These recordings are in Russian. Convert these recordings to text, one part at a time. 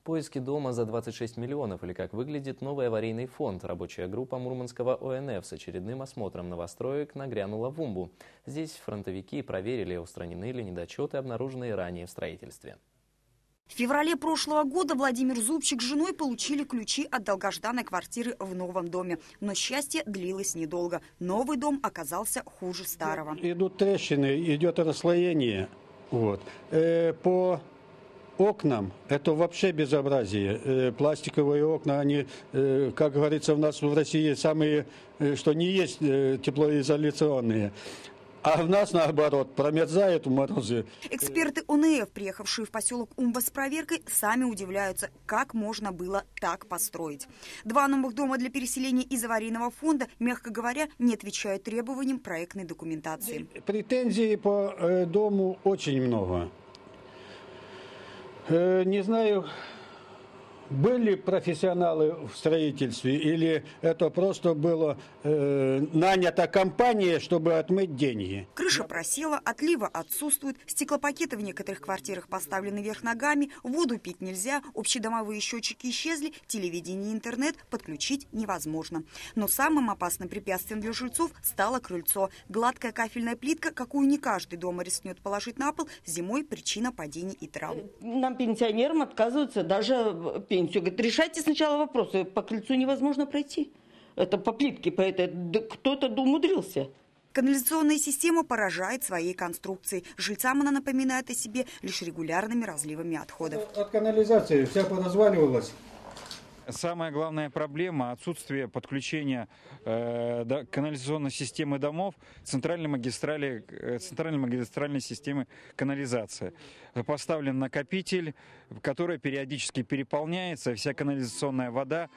Поиски дома за 26 миллионов или как выглядит новый аварийный фонд. Рабочая группа Мурманского ОНФ с очередным осмотром новостроек нагрянула в Умбу. Здесь фронтовики проверили, устранены ли недочеты, обнаруженные ранее в строительстве. В феврале прошлого года Владимир Зубчик с женой получили ключи от долгожданной квартиры в новом доме. Но счастье длилось недолго. Новый дом оказался хуже старого. Идут трещины, идет расслоение. По окнам это вообще безобразие. Пластиковые окна, они, как говорится, у нас в России самые, что не есть, теплоизоляционные. А в нас, наоборот, промерзают в морозы. Эксперты ОНФ, приехавшие в поселок Умба с проверкой, сами удивляются, как можно было так построить. Два новых дома для переселения из аварийного фонда, мягко говоря, не отвечают требованиям проектной документации. Претензий по дому очень много. Не знаю, были профессионалы в строительстве или это просто было нанята компания, чтобы отмыть деньги? Крыша просела, отлива отсутствует, стеклопакеты в некоторых квартирах поставлены вверх ногами, воду пить нельзя, общедомовые счетчики исчезли, телевидение и интернет подключить невозможно. Но самым опасным препятствием для жильцов стало крыльцо. Гладкая кафельная плитка, какую не каждый дома рискнет положить на пол, зимой причина падений и травм. Нам, пенсионерам, отказываются даже пенсию. Говорит, решайте сначала вопросы. По крыльцу невозможно пройти. Это по плитке, кто-то умудрился. Канализационная система поражает своей конструкцией. Жильцам она напоминает о себе лишь регулярными разливами отходов. От канализации вся поразваливалась. Самая главная проблема – отсутствие подключения канализационной системы домов к центральной магистральной системе канализации. Поставлен накопитель, который периодически переполняется, вся канализационная вода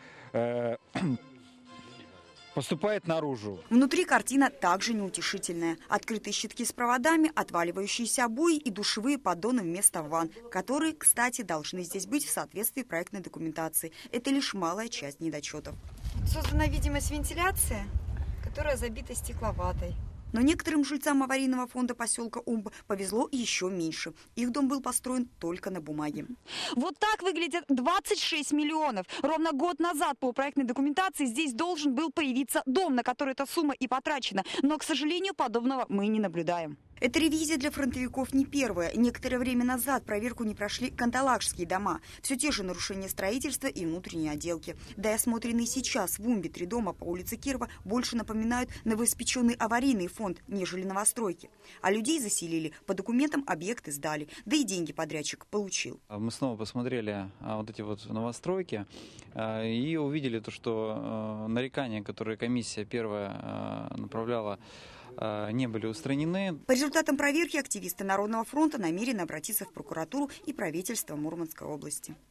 поступает наружу. Внутри картина также неутешительная. Открытые щитки с проводами, отваливающиеся обои и душевые поддоны вместо ванн, которые, кстати, должны здесь быть в соответствии проектной документации. Это лишь малая часть недочетов. Создана видимость вентиляции, которая забита стекловатой. Но некоторым жильцам аварийного фонда поселка Умба повезло еще меньше. Их дом был построен только на бумаге. Вот так выглядят 26 миллионов. Ровно год назад по проектной документации здесь должен был появиться дом, на который эта сумма и потрачена. Но, к сожалению, подобного мы не наблюдаем. Эта ревизия для фронтовиков не первая. Некоторое время назад проверку не прошли кандалакшские дома. Все те же нарушения строительства и внутренней отделки. Да и осмотренные сейчас в Умбе 3 дома по улице Кирова больше напоминают новоиспеченный аварийный фонд, нежели новостройки. А людей заселили, по документам объекты сдали, да и деньги подрядчик получил. Мы снова посмотрели вот эти вот новостройки и увидели то, что нарекания, которые комиссия первая направляла, не были устранены. По результатам проверки активисты Народного фронта намерены обратиться в прокуратуру и правительство Мурманской области.